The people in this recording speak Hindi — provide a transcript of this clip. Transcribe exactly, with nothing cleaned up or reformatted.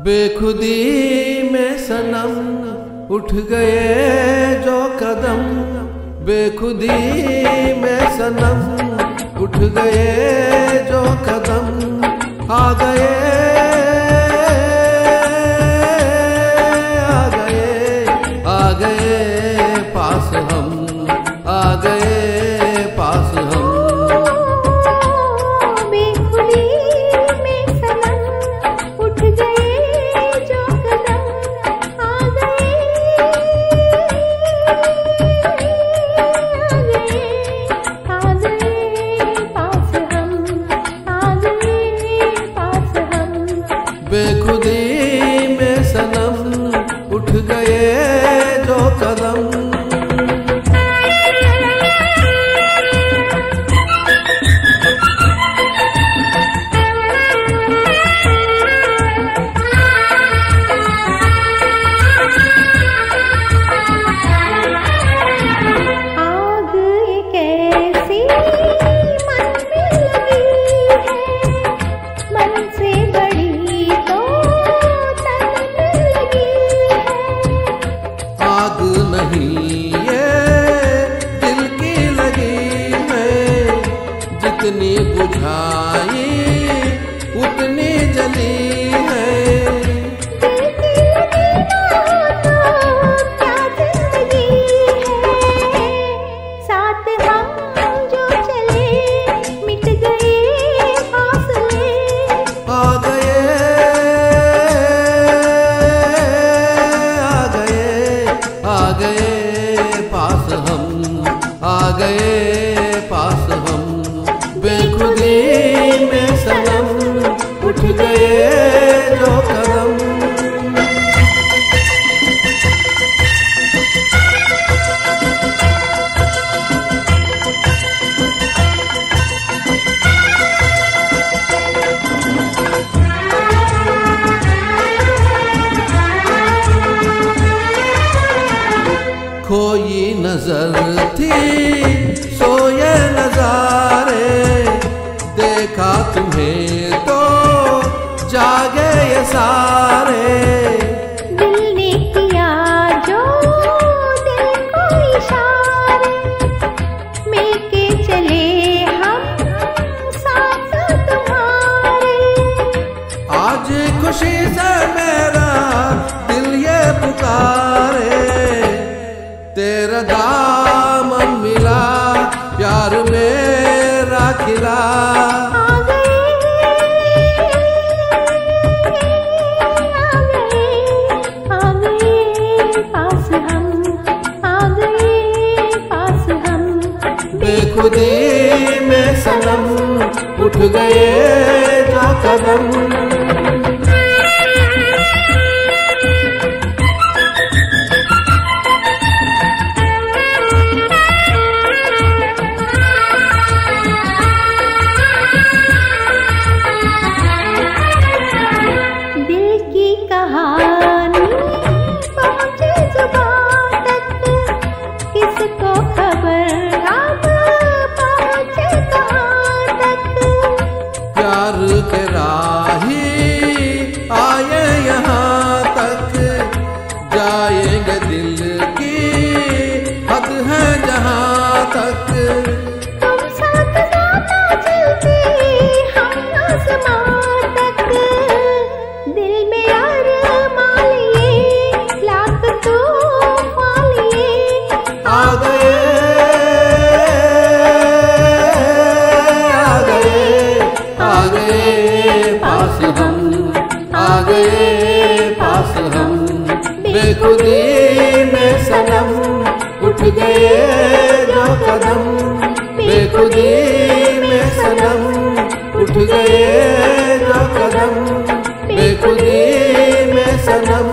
बेखुदी में सनम उठ गए जो कदम, बेखुदी में सनम उठ गए जो कदम, आ गए आ गए आ गए पास हम, आ गए पास हम। बेखुदी में सनम उठ गए जो कदम। आग नहीं ये दिल की लगी है, जितनी बुझाई उतनी जली है। साथ हम जो चले मिट गए फासले, आ गए आ गए पास हम, आ गए पास हम। बेखुदी में सनम उठ गए जो कदम। खोई नजर थी सोए नजारे, देखा तुम्हें तो जागे ये सारे। दिल ने किया जो दिल को इशारे, मिलके चले हम साथ तुम्हारे। आज खुशी से मेरा दिल ये पुकारे, तेरा दामन मिला प्यार मेरा खिला। आ गए आ गए पास हम, आ गए पास हम। बेखुदी में सनम उठ गए जो कदम। कहानी पहुंचे जुबान तक, किसको खबर अब पहुंचे कहां तक। प्यार के राही आए यहाँ तक, जाएंगे दिल की हद है जहाँ तक। तुम साथ जाना चलते हम आसमां तक, दिल में आ गए आ गए आ गए पास हम, आ गए पास हम। बेखुदी में सनम उठ गए जो कदम, बेखुदी में सनम उठ गए जो कदम, बेखुदी में सनम